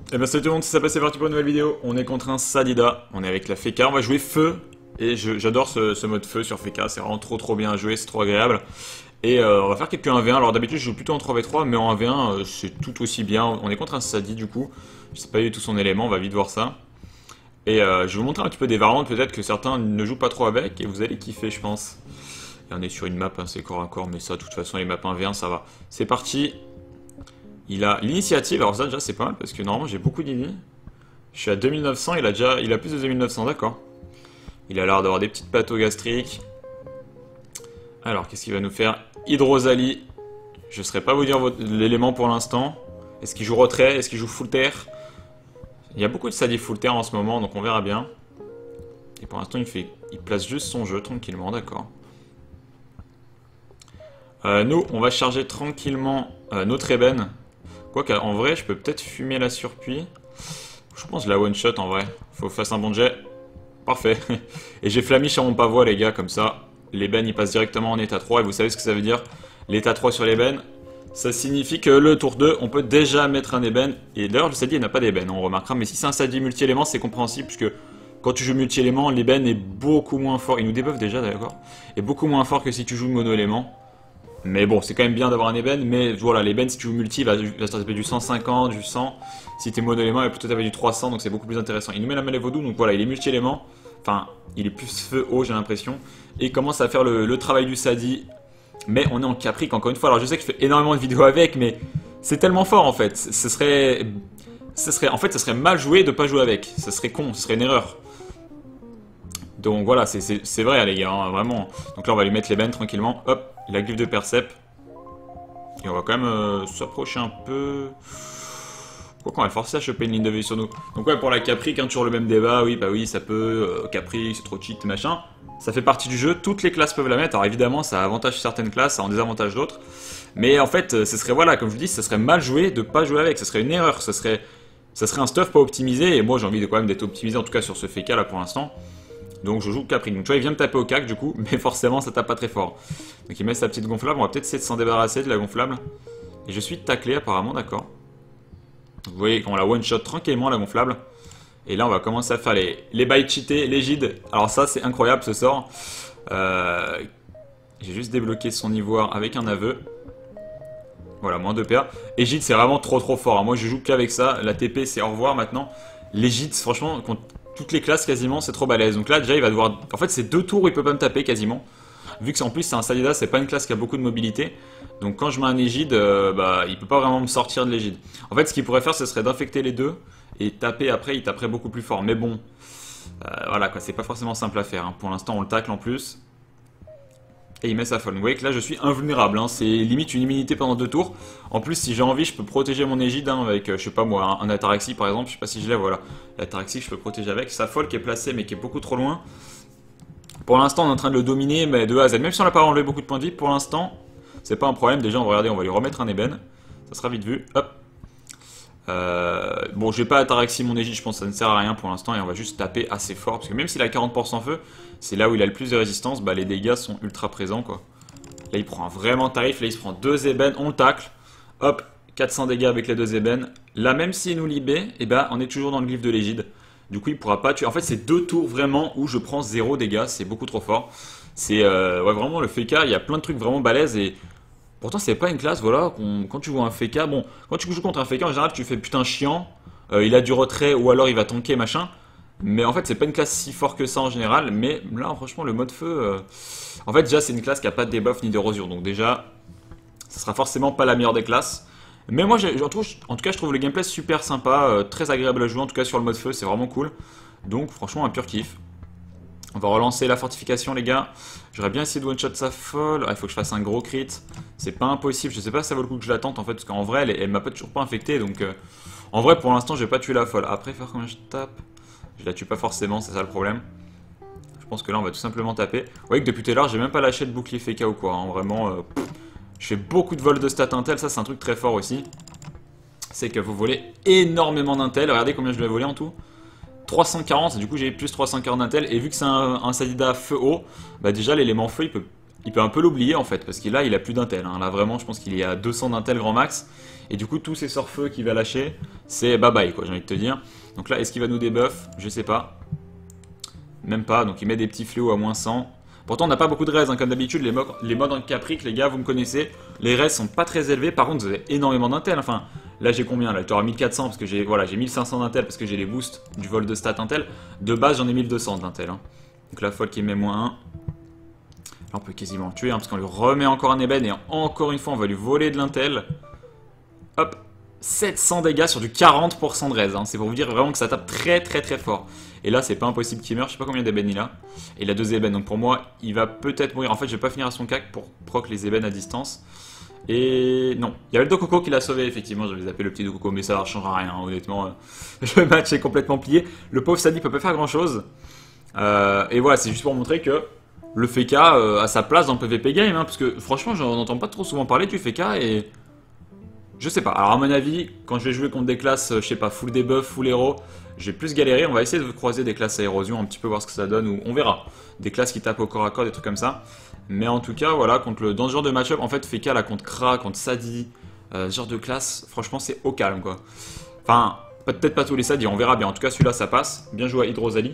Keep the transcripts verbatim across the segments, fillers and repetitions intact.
Et ben salut tout le monde, c'est ça, c'est parti pour une nouvelle vidéo. On est contre un Sadida, on est avec la Feka, on va jouer feu. Et j'adore ce, ce mode feu sur Feka, c'est vraiment trop trop bien à jouer, c'est trop agréable. Et euh, on va faire quelques un v un, alors d'habitude je joue plutôt en trois v trois, mais en un v un euh, c'est tout aussi bien. On est contre un Sadi du coup, je sais pas du tout son élément, on va vite voir ça. Et euh, je vais vous montrer un petit peu des variantes peut-être que certains ne jouent pas trop avec, et vous allez kiffer je pense. Et on est sur une map, hein, c'est corps à corps, mais ça de toute façon les maps un v un ça va. C'est parti. Il a l'initiative, alors ça déjà c'est pas mal parce que normalement j'ai beaucoup d'init. Je suis à deux mille neuf cents, il a déjà il a plus de deux mille neuf cents, d'accord. Il a l'air d'avoir des petites pathos gastriques. Alors qu'est-ce qu'il va nous faire? Hydrosalie. Je ne saurais pas vous dire l'élément pour l'instant. Est-ce qu'il joue retrait? Est-ce qu'il joue full terre? Il y a beaucoup de Sadi full terre en ce moment, donc on verra bien. Et pour l'instant il fait, il place juste son jeu tranquillement, d'accord. Euh, nous, on va charger tranquillement euh, notre ébène. Quoique, en vrai, je peux peut-être fumer la surpuis. Je pense la one shot en vrai. Faut que je fasse un bon jet. Parfait. Et j'ai flamiche sur mon pavois, les gars, comme ça. L'ébène, il passe directement en état trois. Et vous savez ce que ça veut dire? L'état trois sur l'ébène, ça signifie que le tour deux, on peut déjà mettre un ébène. Et d'ailleurs, le Sadi, il n'a pas d'ébène, on remarquera. Mais si c'est un Sadi multi-élément, c'est compréhensible. Puisque quand tu joues multi-élément, l'ébène est beaucoup moins fort. Il nous débuffe déjà, d'accord. Est beaucoup moins fort que si tu joues mono-élément. Mais bon, c'est quand même bien d'avoir un ébène, mais voilà, l'ébène, si tu joues multi, il va, va se taper du cent cinquante, du cent. Si t'es mono-élément, il va plutôt taper du trois cents, donc c'est beaucoup plus intéressant. Il nous met la mêlée vaudou, donc voilà, il est multi-élément. Enfin, il est plus feu-haut, j'ai l'impression. Et il commence à faire le, le travail du Sadi. Mais on est en caprique, encore une fois. Alors je sais que je fais énormément de vidéos avec, mais c'est tellement fort, en fait. Ce serait... Ce serait... En fait, ce serait mal joué de pas jouer avec. Ce serait con, ce serait une erreur. Donc voilà, c'est vrai les gars, hein, vraiment. Donc là on va lui mettre l'ébène tranquillement, hop, la glyphe de Percep. Et on va quand même euh, s'approcher un peu... Quoi qu'on va le forcer à choper une ligne de vie sur nous. Donc ouais, pour la Capri, hein, toujours le même débat, oui, bah oui, ça peut, euh, Capri, c'est trop cheat, machin. Ça fait partie du jeu, toutes les classes peuvent la mettre, alors évidemment ça avantage certaines classes, ça en désavantage d'autres. Mais en fait, ce serait, voilà, comme je vous dis, ce serait mal joué de pas jouer avec, ce serait une erreur, ce serait, ça serait un stuff pas optimisé, et moi j'ai envie de quand même d'être optimisé, en tout cas sur ce Feka là pour l'instant. Donc je joue Capri. Donc tu vois, il vient me taper au cac du coup, mais forcément ça tape pas très fort. Donc il met sa petite gonflable, on va peut-être essayer de s'en débarrasser de la gonflable. Et je suis taclé apparemment, d'accord. Vous voyez qu'on la one-shot tranquillement la gonflable. Et là on va commencer à faire les, les bails cheatés, les gides. Alors ça c'est incroyable ce sort. Euh, J'ai juste débloqué son ivoire avec un aveu. Voilà, moins deux P A. Et gide c'est vraiment trop trop fort. Moi je joue qu'avec ça, la T P c'est au revoir maintenant. Les gides franchement... Contre toutes les classes quasiment, c'est trop balèze. Donc là déjà il va devoir... En fait c'est deux tours où il peut pas me taper quasiment. Vu que en plus c'est un Sadida, c'est pas une classe qui a beaucoup de mobilité. Donc quand je mets un égide, euh, bah il peut pas vraiment me sortir de l'égide. En fait ce qu'il pourrait faire ce serait d'infecter les deux. Et taper après, il taperait beaucoup plus fort. Mais bon, euh, voilà quoi, c'est pas forcément simple à faire. Hein. Pour l'instant on le tacle en plus. Et il met sa folle. Vous voyez que là je suis invulnérable, hein. C'est limite une immunité pendant deux tours. En plus si j'ai envie je peux protéger mon égide hein, avec, euh, je sais pas moi, un, un Ataraxie par exemple, je sais pas si je l'ai, voilà. L'Ataraxie je peux protéger avec, sa folle qui est placée mais qui est beaucoup trop loin. Pour l'instant on est en train de le dominer mais de A à Z, même si on n'a pas enlevé beaucoup de points de vie, pour l'instant c'est pas un problème. Déjà on va regarder, on va lui remettre un ébène, ça sera vite vu, hop. Euh, bon, je vais pas Ataraxie mon égide, je pense que ça ne sert à rien pour l'instant et on va juste taper assez fort parce que même s'il a quarante pour cent feu, c'est là où il a le plus de résistance, bah les dégâts sont ultra présents quoi. Là il prend vraiment tarif, là il se prend deux ébènes, on le tacle, hop, quatre cents dégâts avec les deux ébènes. Là même s'il nous libère, et bah on est toujours dans le glyphe de l'égide. Du coup il pourra pas tuer, en fait c'est deux tours vraiment où je prends zéro dégâts, c'est beaucoup trop fort. C'est euh, ouais, vraiment le Feka, il y a plein de trucs vraiment balèzes et... Pourtant c'est pas une classe, voilà, quand tu vois un Feka, bon, quand tu joues contre un Feka en général tu fais putain chiant, euh, il a du retrait ou alors il va tanker machin, mais en fait c'est pas une classe si fort que ça en général, mais là franchement le mode feu, euh... en fait déjà c'est une classe qui a pas de debuff ni d'érosion, donc déjà ça sera forcément pas la meilleure des classes, mais moi j'ai, en tout cas je trouve le gameplay super sympa, euh, très agréable à jouer en tout cas sur le mode feu, c'est vraiment cool, donc franchement un pur kiff. On va relancer la fortification les gars. J'aurais bien essayé de one-shot sa folle. Ah, il faut que je fasse un gros crit. C'est pas impossible. Je sais pas si ça vaut le coup que je la tente en fait. Parce qu'en vrai, elle, elle m'a pas toujours pas infecté. Donc euh, en vrai, pour l'instant, je vais pas tuer la folle. Après, faire combien je tape? Je la tue pas forcément, c'est ça le problème. Je pense que là, on va tout simplement taper. Vous voyez que depuis tout à l'heure, j'ai même pas lâché de bouclier Feka ou quoi. Hein. Vraiment, euh, je fais beaucoup de vols de stats intel. Ça, c'est un truc très fort aussi. C'est que vous volez énormément d'intel. Regardez combien je vais voler en tout. trois cent quarante, du coup j'ai plus trois cent quarante d'intel, et vu que c'est un, un Sadida feu haut, bah déjà l'élément feu il peut il peut un peu l'oublier en fait, parce que là il a plus d'intel, hein. Là vraiment je pense qu'il est à deux cents d'intel grand max, et du coup tous ces sorts-feu qu'il va lâcher, c'est bye bye quoi, j'ai envie de te dire. Donc là est-ce qu'il va nous débuff? Je sais pas. Même pas, donc il met des petits fléaux à moins cent. Pourtant on n'a pas beaucoup de res, hein, comme d'habitude, les, mo les modes en capric, les gars, vous me connaissez, les res sont pas très élevés, par contre vous avez énormément d'intel, enfin, là j'ai combien là? Tu auras mille quatre cents parce que j'ai voilà, j'ai mille cinq cents d'intel parce que j'ai les boosts du vol de stats intel, de base j'en ai mille deux cents d'intel, hein. Donc la folle qui met moins un, là on peut quasiment le tuer, hein, parce qu'on lui remet encore un ébène, et encore une fois on va lui voler de l'intel, hop, sept cents dégâts sur du quarante pour cent de res, hein. C'est pour vous dire vraiment que ça tape très très très fort. Et là c'est pas impossible qu'il meure, je sais pas combien d'ébènes il a. Et il a deux ébènes, donc pour moi il va peut-être mourir. En fait je vais pas finir à son cac pour proc les ébènes à distance. Et non, il y avait le Dokoko qui l'a sauvé effectivement, je vais appeler le petit Dokoko, mais ça ne changera rien, hein, honnêtement. Le match est complètement plié, le pauvre Sadi peut pas faire grand chose. Euh, et voilà, c'est juste pour montrer que le F K euh, a sa place dans le P V P game, hein, parce que franchement j'en entends pas trop souvent parler du F K et... Je sais pas, alors à mon avis, quand je vais jouer contre des classes, je sais pas, full debuff, full héros, je vais plus galérer, on va essayer de croiser des classes à érosion, un petit peu voir ce que ça donne, ou on verra. Des classes qui tapent au corps à corps, des trucs comme ça. Mais en tout cas, voilà, contre le, dans ce genre de match-up, en fait, F K là, contre Kra, contre Sadi, euh, ce genre de classe, franchement, c'est au calme, quoi. Enfin, peut-être pas tous les Sadi, on verra bien. En tout cas, celui-là, ça passe. Bien joué à Hydrozali.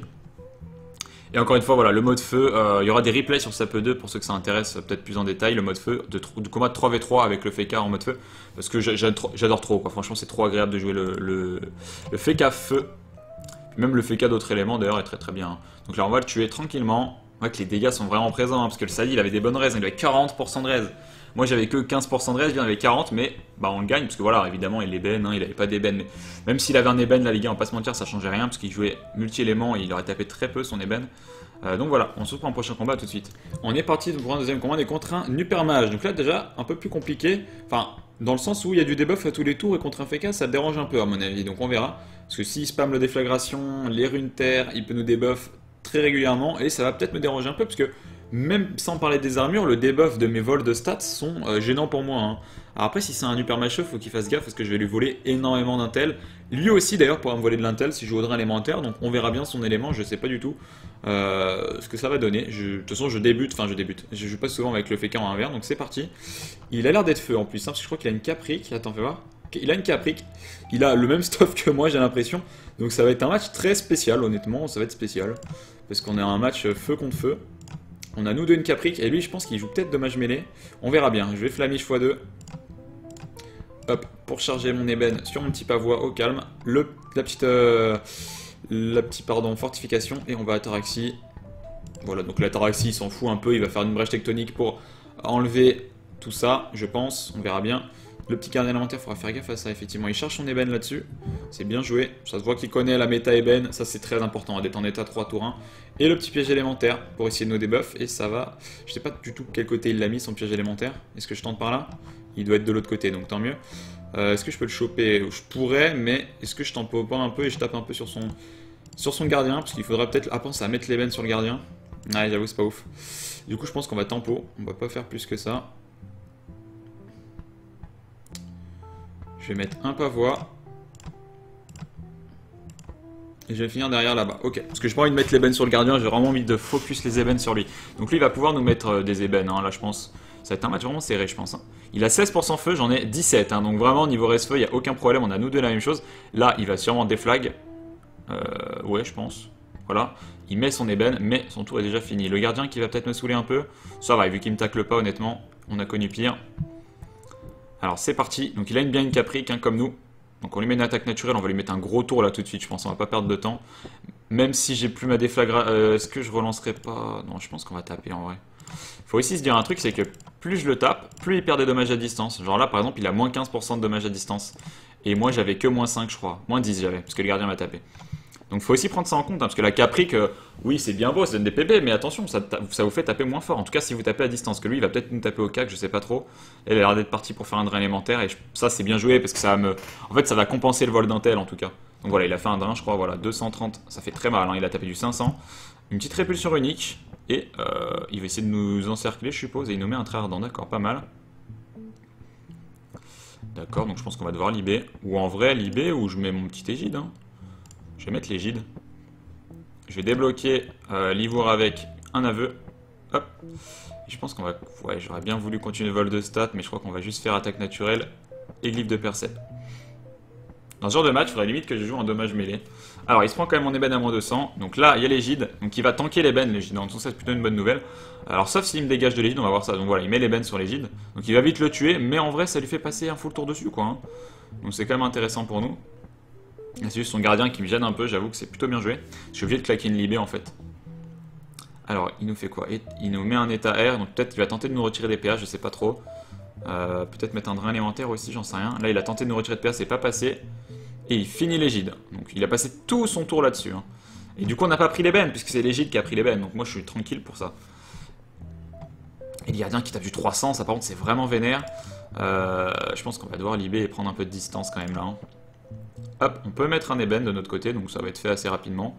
Et encore une fois, voilà, le mode feu, euh, il y aura des replays sur S A P deux pour ceux que ça intéresse peut-être plus en détail, le mode feu, de, de combat de trois v trois avec le F K en mode feu, parce que j'adore trop, quoi. Franchement c'est trop agréable de jouer le, le, le F K feu, même le F K d'autres éléments d'ailleurs est très très bien. Donc là on va le tuer tranquillement, ouais, que les dégâts sont vraiment présents, hein, parce que le Sadi il avait des bonnes raises, il avait quarante pour cent de raises. Moi j'avais que quinze pour cent de raises, il en avait quarante, mais bah on le gagne, parce que voilà, évidemment il ébène, hein, il avait pas d'ébène, mais même s'il avait un ébène, là les gars, on va pas se mentir, ça changeait rien, parce qu'il jouait multi-éléments et il aurait tapé très peu son ébène. Euh, donc voilà, on se retrouve en prochain combat tout de suite. On est parti pour un deuxième combat, on est contre un Nupermage. Donc là déjà un peu plus compliqué, enfin dans le sens où il y a du debuff à tous les tours et contre un F K ça dérange un peu à mon avis. Donc on verra, parce que s'il spam le déflagration, les runes terre, il peut nous debuff très régulièrement et ça va peut-être me déranger un peu parce que même sans parler des armures, le debuff de mes vols de stats sont euh, gênants pour moi, hein. Alors après si c'est un Nupermage, faut qu'il fasse gaffe parce que je vais lui voler énormément d'intel. Lui aussi d'ailleurs pourra me voler de l'intel si je joue Audrin élémentaire, donc on verra bien son élément, je sais pas du tout euh, ce que ça va donner. Je, de toute façon je débute, enfin je débute, je joue pas souvent avec le F K en un v un, donc c'est parti. Il a l'air d'être feu en plus, hein, parce que je crois qu'il a une caprique, attends fais voir. Il a une caprique, il a le même stuff que moi j'ai l'impression, donc ça va être un match très spécial honnêtement, ça va être spécial. Parce qu'on a un match feu contre feu. On a nous deux une caprique, et lui je pense qu'il joue peut-être dommage mêlé. On verra bien, je vais flamiche fois deux. Hop, pour charger mon ébène sur mon petit pavois au calme. Le, la petite, euh, la petite pardon, fortification, et on va ataraxie. Voilà, donc l'ataraxie il s'en fout un peu, il va faire une brèche tectonique pour enlever tout ça, je pense, on verra bien. Le petit gardien élémentaire, il faudra faire gaffe à ça, effectivement. Il charge son ébène là-dessus. C'est bien joué. Ça se voit qu'il connaît la méta ébène. Ça, c'est très important, d'être en état trois tours un. Et le petit piège élémentaire pour essayer de nous débuff. Et ça va. Je sais pas du tout quel côté il l'a mis, son piège élémentaire. Est-ce que je tente par là? Il doit être de l'autre côté, donc tant mieux. Euh, est-ce que je peux le choper? Je pourrais, mais est-ce que je tempo pas un peu et je tape un peu sur son, sur son gardien? Parce qu'il faudra peut-être ah, penser à mettre l'ébène sur le gardien. Ouais, j'avoue, c'est pas ouf. Du coup, je pense qu'on va tempo. On va pas faire plus que ça. Je vais mettre un pavois. Et je vais finir derrière là-bas. Ok. Parce que j'ai pas envie de mettre l'ébène sur le gardien, j'ai vraiment envie de focus les ébènes sur lui. Donc lui, il va pouvoir nous mettre euh, des ébènes, hein, là, je pense. Ça va être un match vraiment serré, je pense. Hein. Il a seize pour cent feu, j'en ai dix-sept. Hein, donc vraiment, niveau reste feu, il n'y a aucun problème. On a nous deux la même chose. Là, il va sûrement déflag. Euh, ouais, je pense. Voilà. Il met son ébène, mais son tour est déjà fini. Le gardien qui va peut-être me saouler un peu. Ça va, vu qu'il me tacle pas, honnêtement. On a connu pire. Alors c'est parti, donc il a une, bien une caprique hein, comme nous, donc on lui met une attaque naturelle, on va lui mettre un gros tour là tout de suite, je pense, on va pas perdre de temps, même si j'ai plus ma déflagra... Euh, est-ce que je relancerai pas? Non, je pense qu'on va taper en vrai. Faut aussi se dire un truc, c'est que plus je le tape, plus il perd des dommages à distance, genre là par exemple il a moins quinze pour cent de dommages à distance, et moi j'avais que moins cinq je crois, moins dix j'avais, parce que le gardien m'a tapé. Donc faut aussi prendre ça en compte, hein, parce que la caprique, euh, oui c'est bien beau, ça donne des P B, mais attention, ça, ça vous fait taper moins fort. En tout cas si vous tapez à distance, que lui il va peut-être nous taper au cac, je sais pas trop. Elle a l'air d'être partie pour faire un drain élémentaire, et je, ça c'est bien joué, parce que ça va me... En fait ça va compenser le vol d'intel en tout cas. Donc voilà, il a fait un drain je crois, voilà, deux cent trente, ça fait très mal, hein, il a tapé du cinq cents. Une petite répulsion unique, et euh, il va essayer de nous encercler je suppose, et il nous met un trait ardent, d'accord, pas mal. D'accord, donc je pense qu'on va devoir libé, ou en vrai libé, ou je mets mon petit égide, hein. Je vais mettre l'égide. Je vais débloquer euh, Livour avec un aveu. Hop. Et je pense qu'on va... Ouais, j'aurais bien voulu continuer vol de stats, mais je crois qu'on va juste faire attaque naturelle et glyphe de percep. Dans ce genre de match, il faudrait limite que je joue un dommage mêlé. Alors, il se prend quand même en ébène à moins deux cents. Donc là, il y a l'égide. Donc il va tanker l'ébène, l'égide. Donc ça, c'est plutôt une bonne nouvelle. Alors, sauf s'il me dégage de l'égide, on va voir ça. Donc voilà, il met l'ébène sur l'égide. Donc il va vite le tuer, mais en vrai, ça lui fait passer un full tour dessus, quoi. Hein. Donc c'est quand même intéressant pour nous. C'est juste son gardien qui me gêne un peu, j'avoue que c'est plutôt bien joué. Je suis obligé de claquer une libé en fait. Alors, il nous fait quoi? Il nous met un état R, donc peut-être qu'il va tenter de nous retirer des P A, je sais pas trop. Euh, peut-être mettre un drain élémentaire aussi, j'en sais rien. Là, il a tenté de nous retirer de P A, c'est pas passé. Et il finit l'égide. Donc il a passé tout son tour là-dessus. Hein. Et du coup, on n'a pas pris l'ébène, puisque c'est l'égide qui a pris l'ébène. Donc moi, je suis tranquille pour ça. Et le gardien qui tape du trois cents, ça par contre, c'est vraiment vénère. Euh, je pense qu'on va devoir libé et prendre un peu de distance quand même là. Hein. Hop, on peut mettre un ébène de notre côté, donc ça va être fait assez rapidement.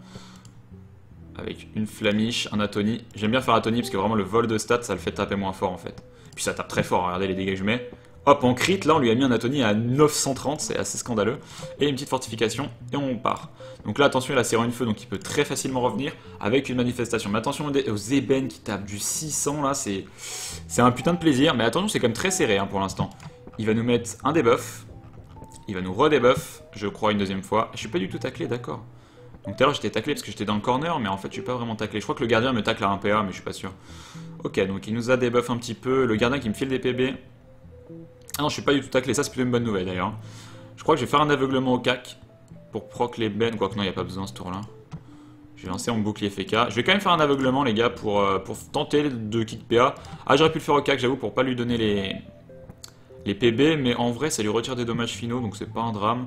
Avec une flamiche, un atonie. J'aime bien faire atonie parce que vraiment le vol de stats, ça le fait taper moins fort en fait. Puis ça tape très fort, regardez les dégâts que je mets. Hop, en crit, là on lui a mis un atonie à neuf cent trente, c'est assez scandaleux. Et une petite fortification, et on part. Donc là, attention, il a serré une feu, donc il peut très facilement revenir avec une manifestation. Mais attention aux ébènes qui tapent du six cents, là, c'est un putain de plaisir. Mais attention, c'est quand même très serré hein, pour l'instant. Il va nous mettre un debuff. Il va nous redebuff, je crois, une deuxième fois. Je suis pas du tout taclé, d'accord. Donc tout à l'heure j'étais taclé parce que j'étais dans le corner, mais en fait je suis pas vraiment taclé. Je crois que le gardien me tacle à un P A, mais je suis pas sûr. Ok, donc il nous a debuff un petit peu. Le gardien qui me file des P B. Ah non, je suis pas du tout taclé, ça c'est plutôt une bonne nouvelle d'ailleurs. Je crois que je vais faire un aveuglement au C A C pour proc les bennes, quoique non, il n'y a pas besoin ce tour-là. Je vais lancer mon bouclier F K. Je vais quand même faire un aveuglement, les gars, pour, euh, pour tenter de kick P A. Ah, j'aurais pu le faire au C A C, j'avoue, pour pas lui donner les, les P B, mais en vrai, ça lui retire des dommages finaux, donc c'est pas un drame.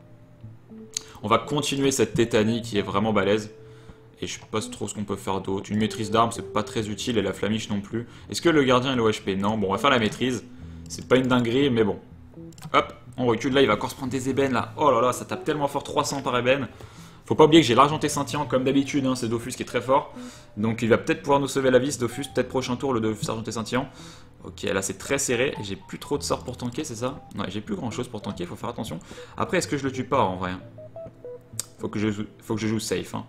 On va continuer cette tétanie qui est vraiment balèze. Et je sais pas trop ce qu'on peut faire d'autre. Une maîtrise d'armes, c'est pas très utile, et la flamiche non plus. Est-ce que le gardien est le O H P? Non, bon, on va faire la maîtrise. C'est pas une dinguerie, mais bon. Hop, on recule. Là, il va encore se prendre des ébènes, là. Oh là là, ça tape tellement fort, trois cents par ébène. Faut pas oublier que j'ai l'argenté scintillant, comme d'habitude, hein, c'est Dofus qui est très fort. Donc il va peut-être pouvoir nous sauver la vie, ce Dofus. Peut-être prochain tour, le Dofus argenté scintillant. Ok, là c'est très serré. J'ai plus trop de sorts pour tanker, c'est ça? Ouais, j'ai plus grand chose pour tanker, faut faire attention. Après, est-ce que je le tue pas, en vrai? Faut que je, faut que je joue safe, hein.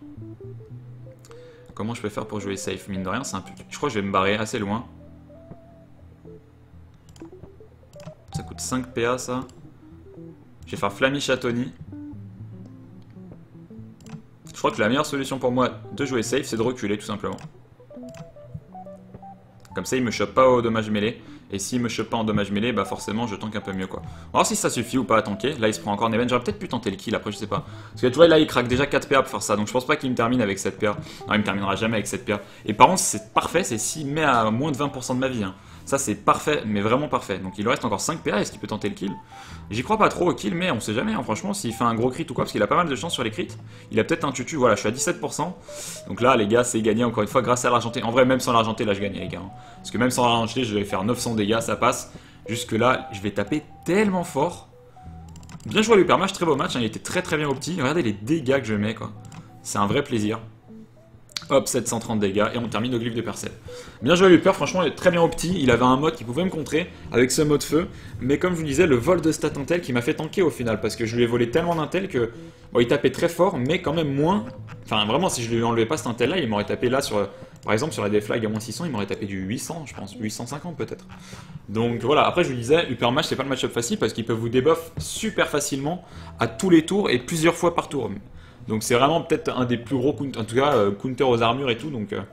Comment je peux faire pour jouer safe? Mine de rien, c'est un peu... Je crois que je vais me barrer assez loin. Ça coûte cinq P A, ça. Je vais faire Flamiche à Tony. Je crois que la meilleure solution pour moi de jouer safe, c'est de reculer, tout simplement. Comme ça, il me chope pas au dommage mêlé. Et s'il me chope pas en dommage mêlé, bah forcément, je tank un peu mieux, quoi. On va voir si ça suffit ou pas à tanker. Là, il se prend encore un event. J'aurais peut-être pu tenter le kill, après, je sais pas. Parce que tu vois, là, il craque déjà quatre P A pour faire ça. Donc, je pense pas qu'il me termine avec sept P A. Non, il me terminera jamais avec sept P A. Et par contre, c'est parfait, c'est s'il met à moins de vingt pour cent de ma vie, hein. Ça, c'est parfait, mais vraiment parfait. Donc, il lui reste encore cinq P A. Est-ce qu'il peut tenter le kill? J'y crois pas trop au kill, mais on sait jamais, hein. Franchement, s'il fait un gros crit ou quoi, parce qu'il a pas mal de chance sur les crits. Il a peut-être un tutu. Voilà, je suis à dix-sept pour cent. Donc là, les gars, c'est gagné encore une fois grâce à l'argenté. En vrai, même sans l'argenté, là, je gagnais, les gars. Hein. Parce que même sans l'argenté, je vais faire neuf cents dégâts, ça passe. Jusque là, je vais taper tellement fort. Bien joué à l'Upermatch, très beau match, hein, il était très très bien opti. Regardez les dégâts que je mets, quoi. C'est un vrai plaisir. Hop, sept cent trente dégâts, et on termine au glyphe de percep. Bien joué à l'Uper, franchement, il est très bien opti. Il avait un mode qui pouvait me contrer avec ce mode feu. Mais comme je vous disais, le vol de stat intel qui m'a fait tanker au final. Parce que je lui ai volé tellement d'intel que... Bon, il tapait très fort, mais quand même moins... Enfin, vraiment, si je lui enlevais pas cet intel là, il m'aurait tapé là sur... Par exemple, sur la deflag à moins six cents, il m'aurait tapé du huit cents, je pense. huit cent cinquante peut-être. Donc voilà, après je vous disais, Upermatch, c'est pas le match-up facile parce qu'il peut vous debuff super facilement à tous les tours et plusieurs fois par tour. Donc c'est vraiment peut-être un des plus gros, en tout cas, euh, counter aux armures et tout. Donc euh,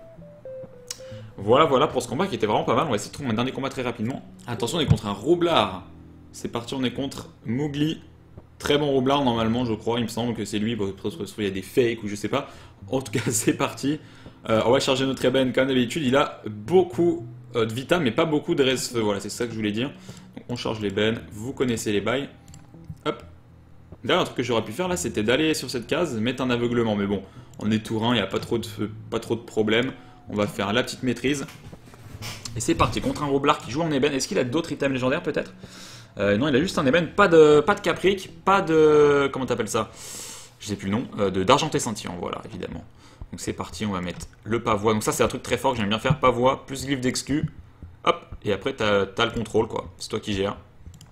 voilà, voilà pour ce combat qui était vraiment pas mal. On va essayer de trouver un dernier combat très rapidement. Attention, on est contre un roublard. C'est parti, on est contre Mowgli. Très bon roublard normalement, je crois. Il me semble que c'est lui. Bon, peut-être qu'il y a des fakes ou je sais pas. En tout cas, c'est parti. Euh, on va charger notre ébène comme d'habitude. Il a beaucoup euh, de vita, mais pas beaucoup de res-feu. Voilà, c'est ça que je voulais dire. Donc, on charge l'ébène. Vous connaissez les bails. Hop. D'ailleurs, un truc que j'aurais pu faire là, c'était d'aller sur cette case, mettre un aveuglement. Mais bon, on est tout rein, il n'y a pas trop de feu, pas trop de problème. On va faire la petite maîtrise. Et c'est parti contre un roublard qui joue en ébène. Est-ce qu'il a d'autres items légendaires peut-être? euh, Non, il a juste un ébène. Pas de, pas de capric, pas de. Comment t'appelles ça? Je sais plus le nom. Euh, d'argenté scintillant, voilà, évidemment. Donc c'est parti, on va mettre le pavois. Donc ça, c'est un truc très fort que j'aime bien faire. Pavois, plus glyphe d'exclus. Hop, et après, t'as as le contrôle, quoi. C'est toi qui gères.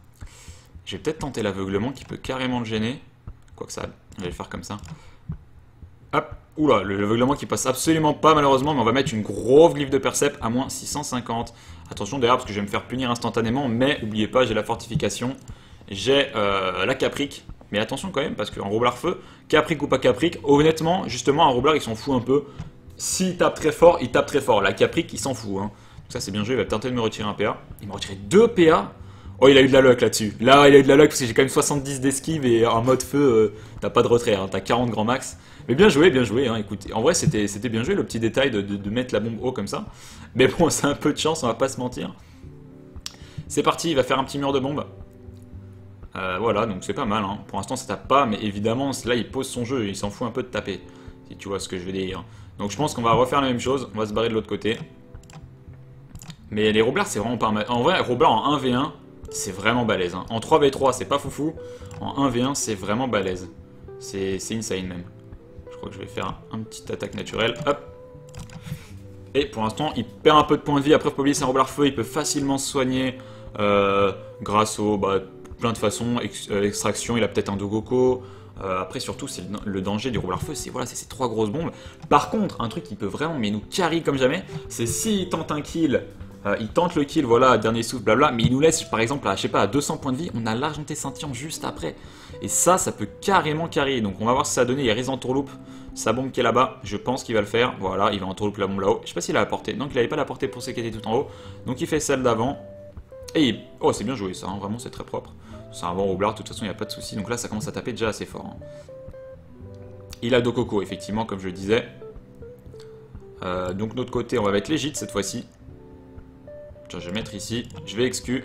Je vais peut-être tenter l'aveuglement qui peut carrément le gêner. Quoique ça, je vais le faire comme ça. Hop. Oula, le aveuglement qui passe absolument pas malheureusement, mais on va mettre une grosse glyphe de percept à moins six cent cinquante. Attention d'ailleurs parce que je vais me faire punir instantanément, mais n'oubliez pas, j'ai la fortification, j'ai euh, la caprique. Mais attention quand même, parce qu'en roublard feu, caprique ou pas caprique, honnêtement, justement, un roublard il s'en fout un peu. S'il tape très fort, il tape très fort. La caprique, il s'en fout. Hein. Donc ça c'est bien joué, il va tenter de me retirer un P A. Il m'a retiré deux P A. Oh, il a eu de la luck là-dessus. Là, il a eu de la luck parce que j'ai quand même soixante-dix d'esquive et en mode feu, euh, t'as pas de retrait, hein, t'as quarante grand max. Mais bien joué, bien joué, hein, écoutez. En vrai, c'était bien joué le petit détail de, de, de mettre la bombe haut comme ça. Mais bon, c'est un peu de chance, on va pas se mentir. C'est parti, il va faire un petit mur de bombe. Euh, voilà, donc c'est pas mal. Hein. Pour l'instant, ça tape pas, mais évidemment, là, il pose son jeu, il s'en fout un peu de taper. Si tu vois ce que je veux dire. Donc je pense qu'on va refaire la même chose, on va se barrer de l'autre côté. Mais les roublards, c'est vraiment pas mal. En vrai, roublard en un v un, c'est vraiment balèze. Hein. En trois v trois, c'est pas foufou. En un v un, c'est vraiment balèze. C'est insane même. Je crois que je vais faire un, un petit attaque naturelle. Hop. Et pour l'instant, il perd un peu de points de vie. Après, faut pas oublier, c'est un roublard feu. Il peut facilement se soigner euh, grâce au bah, plein de façons. Ex, euh, extraction, il a peut-être un Dogoko. Euh, après, surtout, c'est le, le danger du roublard feu. C'est voilà, ces trois grosses bombes. Par contre, un truc qui peut vraiment mais nous carry comme jamais, c'est s'il tente un kill. Euh, il tente le kill, voilà, dernier souffle, blabla, mais il nous laisse, par exemple, à, je sais pas, à deux cents points de vie, on a l'argenté scintillant juste après. Et ça, ça peut carrément carry. Donc on va voir si ça a donné. Il y a Riz en tourloupe, sa bombe qui est là-bas, je pense qu'il va le faire. Voilà, il va en tourloupe la bombe là-haut. Je sais pas s'il a la portée, donc il n'avait pas la portée pour ceux qui étaient tout en haut. Donc il fait celle d'avant. Et il... oh, c'est bien joué ça, hein, vraiment, c'est très propre. C'est un bon roublard, de toute façon, il n'y a pas de souci. Donc là, ça commence à taper déjà assez fort. Hein. Il a Dokoko, effectivement, comme je le disais. Euh, donc de notre côté, on va mettre l'égide cette fois-ci. Je vais mettre ici, je vais excu.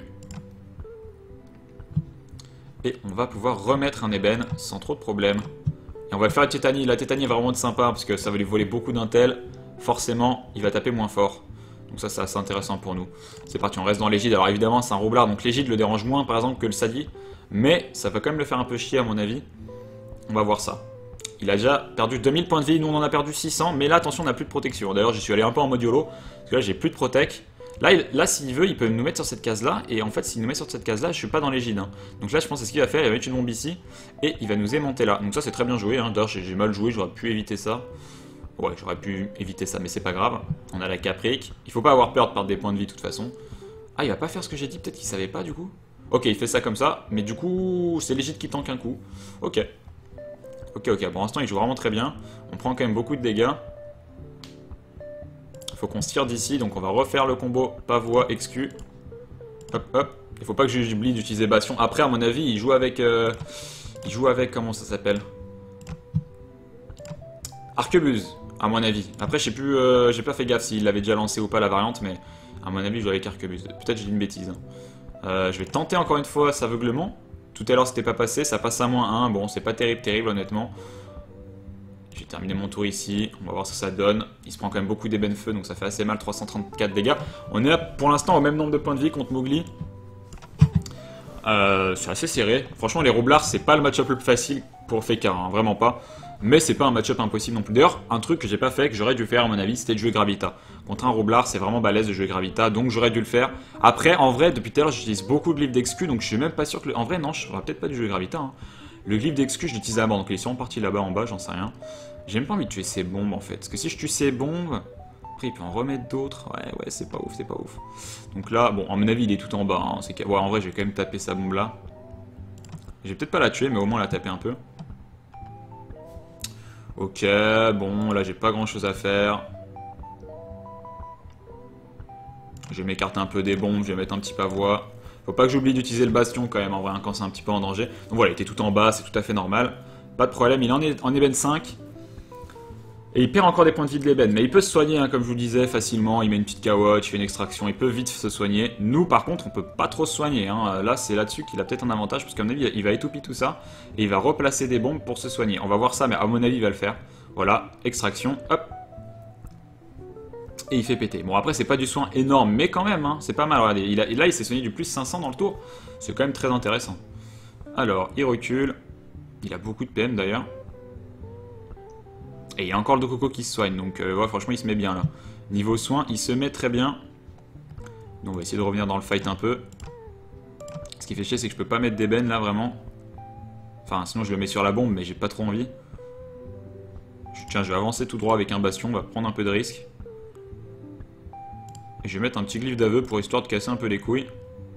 Et on va pouvoir remettre un ébène sans trop de problème. Et on va le faire la tétanie. La tétanie est vraiment sympa parce que ça va lui voler beaucoup d'intel. Forcément, il va taper moins fort. Donc ça, c'est assez intéressant pour nous. C'est parti, on reste dans l'égide. Alors évidemment, c'est un roublard, donc l'égide le dérange moins par exemple que le Sadi. Mais ça va quand même le faire un peu chier à mon avis. On va voir ça. Il a déjà perdu deux mille points de vie, nous on en a perdu six cents. Mais là, attention, on n'a plus de protection. D'ailleurs, j'y suis allé un peu en mode YOLO. Parce que là, j'ai plus de protec. Là, il, là s'il veut, il peut nous mettre sur cette case-là. Et en fait, s'il nous met sur cette case-là, je suis pas dans l'égide. Hein. Donc là, je pense que ce qu'il va faire, il va mettre une bombe ici. Et il va nous aimanter là. Donc ça, c'est très bien joué. Hein. D'ailleurs, j'ai mal joué, j'aurais pu éviter ça. Ouais, j'aurais pu éviter ça, mais c'est pas grave. On a la caprique. Il faut pas avoir peur de perdre des points de vie de toute façon. Ah, il va pas faire ce que j'ai dit, peut-être qu'il savait pas du coup. Ok, il fait ça comme ça. Mais du coup, c'est l'égide qui tank un coup. Ok. Ok, ok. Pour l'instant, il joue vraiment très bien. On prend quand même beaucoup de dégâts. Il faut qu'on se tire d'ici, donc on va refaire le combo pavois excu. Hop, hop. Il faut pas que j'oublie d'utiliser Bastion. Après, à mon avis, il joue avec... Euh, il joue avec... Comment ça s'appelle? Arquebuse, à mon avis. Après, je sais plus... Euh, j'ai pas fait gaffe s'il l'avait déjà lancé ou pas la variante, mais à mon avis, il joue avec Arquebuse. Peut-être j'ai dit une bêtise. Hein. Euh, je vais tenter encore une fois cet aveuglement. Tout à l'heure, c'était pas passé. Ça passe à moins un. Bon, c'est pas terrible, terrible, honnêtement. J'ai terminé mon tour ici, on va voir ce que ça donne. Il se prend quand même beaucoup d'ébène feu, donc ça fait assez mal, trois cent trente-quatre dégâts. On est là pour l'instant au même nombre de points de vie contre Mowgli. Euh, c'est assez serré. Franchement, les roublards, c'est pas le match-up le plus facile pour Faker, hein, vraiment pas. Mais c'est pas un match-up impossible non plus. D'ailleurs, un truc que j'ai pas fait, que j'aurais dû faire à mon avis, c'était de jouer Gravita. Contre un roublard, c'est vraiment balèze de jouer Gravita, donc j'aurais dû le faire. Après, en vrai, depuis tout à l'heure, j'utilise beaucoup de glyphes d'excus, donc je suis même pas sûr que... Le... En vrai, non, j'aurais peut-être pas dû jouer Gravita. Hein. Le glyphe d'excus, je l'utilise à bord, donc il est sûrement parti là-bas en bas, j'en sais rien. J'ai même pas envie de tuer ces bombes en fait. Parce que si je tue ces bombes, après il peut en remettre d'autres. Ouais, ouais, c'est pas ouf, c'est pas ouf. Donc là, bon, à mon avis, il est tout en bas. Hein. Que... Ouais, en vrai, je vais quand même taper sa bombe là. Je vais peut-être pas la tuer, mais au moins la taper un peu. Ok, bon, là j'ai pas grand chose à faire. Je vais m'écarter un peu des bombes, je vais mettre un petit pavois. Faut pas que j'oublie d'utiliser le bastion quand même, en vrai, hein, quand c'est un petit peu en danger. Donc voilà, il était tout en bas, c'est tout à fait normal. Pas de problème, il en est en ébène cinq. Et il perd encore des points de vie de l'ébène, mais il peut se soigner, hein, comme je vous le disais, facilement. Il met une petite cawotte, il fait une extraction, il peut vite se soigner. Nous, par contre, on peut pas trop se soigner. Hein. Là, c'est là-dessus qu'il a peut-être un avantage, parce qu'à mon avis, il va étoupir tout ça, et il va replacer des bombes pour se soigner. On va voir ça, mais à mon avis, il va le faire. Voilà, extraction, hop. Et il fait péter. Bon, après, c'est pas du soin énorme, mais quand même, hein, c'est pas mal. Regardez, il a, là, il s'est soigné du plus cinq cents dans le tour. C'est quand même très intéressant. Alors, il recule. Il a beaucoup de P M, d'ailleurs. Et il y a encore le Dokoko qui se soigne, donc euh, ouais, franchement il se met bien là. Niveau soin, il se met très bien. Donc on va essayer de revenir dans le fight un peu. Ce qui fait chier, c'est que je peux pas mettre d'ébène là vraiment. Enfin, sinon je le mets sur la bombe, mais j'ai pas trop envie. Tiens, je vais avancer tout droit avec un bastion, on va prendre un peu de risque. Et je vais mettre un petit glyphe d'aveu pour histoire de casser un peu les couilles.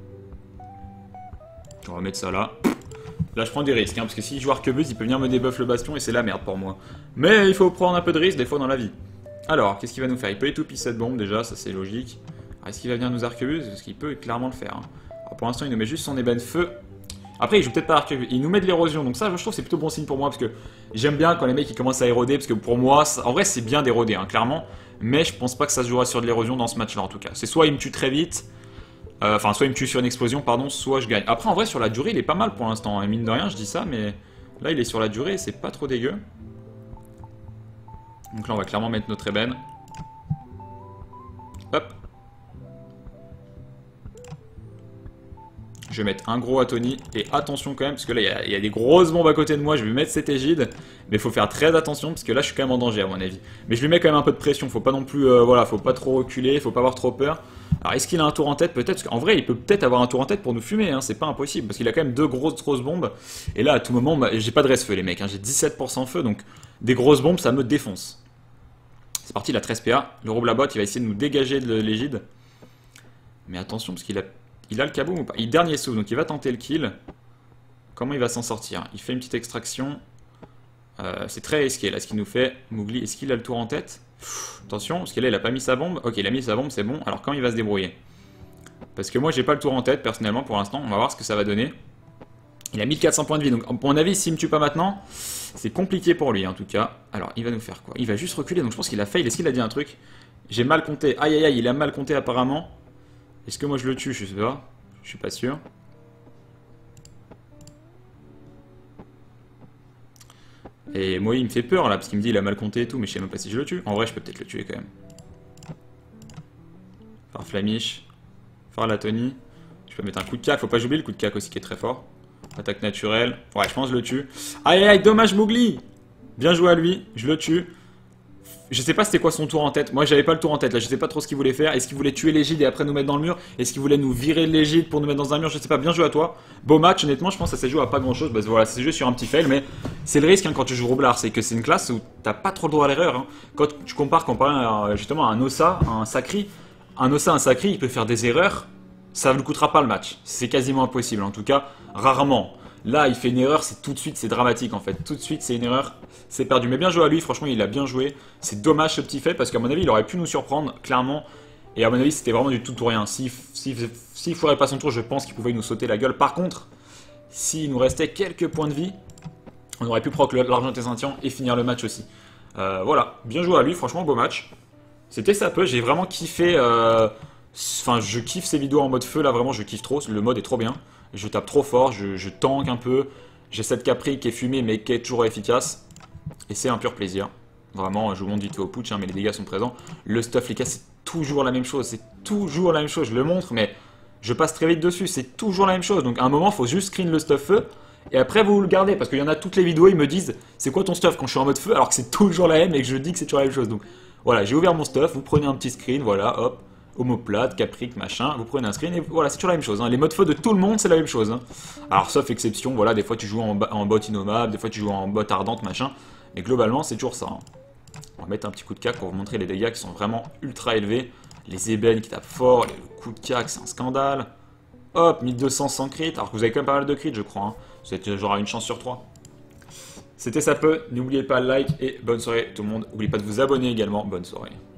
On va mettre ça là. Là, je prends des risques, hein, parce que si je joue arquebuse, il peut venir me débuff le bastion et c'est la merde pour moi. Mais il faut prendre un peu de risque des fois dans la vie. Alors, qu'est-ce qu'il va nous faire? Il peut étouffer cette bombe déjà, ça c'est logique. Est-ce qu'il va venir nous arquebuse? Parce qu'il peut clairement le faire. Hein. Alors, pour l'instant, il nous met juste son ébène feu. Après, il joue peut-être pas arquebuse. Il nous met de l'érosion, donc ça, je trouve c'est plutôt bon signe pour moi, parce que j'aime bien quand les mecs ils commencent à éroder, parce que pour moi, ça... en vrai, c'est bien d'éroder, hein, clairement. Mais je pense pas que ça se jouera sur de l'érosion dans ce match-là, en tout cas. C'est soit il me tue très vite. Euh, enfin, soit il me tue sur une explosion, pardon, soit je gagne. Après, en vrai, sur la durée, il est pas mal pour l'instant. Et mine de rien, je dis ça, mais là, il est sur la durée, c'est pas trop dégueu. Donc là, on va clairement mettre notre ébène. Hop. Je vais mettre un gros à Tony. Et attention quand même, parce que là, il y, a, il y a des grosses bombes à côté de moi. Je vais mettre cette égide. Mais il faut faire très attention, parce que là, je suis quand même en danger, à mon avis. Mais je lui mets quand même un peu de pression. Faut pas non plus, euh, voilà, faut pas trop reculer. Faut pas avoir trop peur. Alors, est-ce qu'il a un tour en tête? Peut-être. Parce qu'en vrai, il peut peut-être avoir un tour en tête pour nous fumer. Hein, c'est pas impossible. Parce qu'il a quand même deux grosses, grosses bombes. Et là, à tout moment, bah, j'ai pas de reste-feu, les mecs. Hein, j'ai dix-sept pour cent feu. Donc, des grosses bombes, ça me défonce. C'est parti, la treize P A. Le Roblabot, il va essayer de nous dégager de l'égide. Mais attention, parce qu'il a. Il a le kaboom ou pas? Il dernier souffle, donc il va tenter le kill. Comment il va s'en sortir? Il fait une petite extraction. Euh, c'est très risqué là ce qu'il nous fait. Mowgli, est-ce qu'il a le tour en tête? Pff, attention, parce que là il a pas mis sa bombe. Ok, il a mis sa bombe, c'est bon. Alors quand il va se débrouiller? Parce que moi j'ai pas le tour en tête personnellement pour l'instant. On va voir ce que ça va donner. Il a mille quatre cents points de vie, donc à mon avis s'il me tue pas maintenant, c'est compliqué pour lui en tout cas. Alors il va nous faire quoi? Il va juste reculer, donc je pense qu'il a fail. Est-ce qu'il a dit un truc? J'ai mal compté. Aïe aïe aïe, il a mal compté apparemment. Est-ce que moi je le tue? Je sais pas. Je suis pas sûr. Et moi il me fait peur là parce qu'il me dit il a mal compté et tout, mais je sais même pas si je le tue. En vrai je peux peut-être le tuer quand même. Faire Flamiche. Faire la Tony. Je peux mettre un coup de cac, faut pas oublier le coup de cac aussi qui est très fort. Attaque naturelle. Ouais je pense que je le tue. Aïe aïe dommage Mowgli. Bien joué à lui, je le tue. Je sais pas c'était quoi son tour en tête. Moi j'avais pas le tour en tête là, je sais pas trop ce qu'il voulait faire. Est-ce qu'il voulait tuer l'égide et après nous mettre dans le mur? Est-ce qu'il voulait nous virer l'égide pour nous mettre dans un mur? Je sais pas, bien joué à toi. Beau match, honnêtement je pense que ça s'est joué à pas grand chose. Bah voilà, c'est joué sur un petit fail, mais c'est le risque hein, quand tu joues Roublard, c'est que c'est une classe où t'as pas trop le droit à l'erreur. Hein. Quand tu compares comparé à, justement à un Ossa, un Sacri, un Ossa, un Sacri, il peut faire des erreurs, ça ne lui coûtera pas le match. C'est quasiment impossible, en tout cas, rarement. Là, il fait une erreur, c'est tout de suite, c'est dramatique en fait. Tout de suite, c'est une erreur, c'est perdu. Mais bien joué à lui, franchement, il a bien joué. C'est dommage ce petit fait parce qu'à mon avis, il aurait pu nous surprendre, clairement. Et à mon avis, c'était vraiment du tout ou rien. S'il si, si, si ferait pas son tour, je pense qu'il pouvait nous sauter la gueule. Par contre, s'il nous restait quelques points de vie, on aurait pu proc l'argent des Saint-Tian et finir le match aussi. Euh, voilà, bien joué à lui, franchement, beau match. C'était ça peu, j'ai vraiment kiffé. Euh... Enfin, je kiffe ces vidéos en mode feu, là, vraiment, je kiffe trop. Le mode est trop bien. Je tape trop fort, je, je tank un peu. J'ai cette Capri qui est fumée, mais qui est toujours efficace. Et c'est un pur plaisir. Vraiment, je vous montre vite fait au putsch, hein, mais les dégâts sont présents. Le stuff, les gars, c'est toujours la même chose. C'est toujours la même chose, je le montre, mais je passe très vite dessus. C'est toujours la même chose. Donc, à un moment, il faut juste screen le stuff feu. Et après, vous le gardez. Parce qu'il y en a toutes les vidéos, ils me disent c'est quoi ton stuff quand je suis en mode feu, alors que c'est toujours la même et que je dis que c'est toujours la même chose. Donc, voilà, j'ai ouvert mon stuff. Vous prenez un petit screen, voilà, hop. Homoplate, capric, machin, vous prenez un screen et voilà, c'est toujours la même chose. Hein. Les modes feu de tout le monde, c'est la même chose. Hein. Alors, sauf exception, voilà, des fois tu joues en, en bot innommable, des fois tu joues en bot ardente, machin. Mais globalement, c'est toujours ça. Hein. On va mettre un petit coup de cac pour vous montrer les dégâts qui sont vraiment ultra élevés. Les ébènes qui tapent fort, le coup de cac, c'est un scandale. Hop, mille deux cents sans crit, alors que vous avez quand même pas mal de crit, je crois. Hein. Vous êtes genre à une chance sur trois. C'était ça peu, n'oubliez pas le like et bonne soirée tout le monde. N'oubliez pas de vous abonner également, bonne soirée.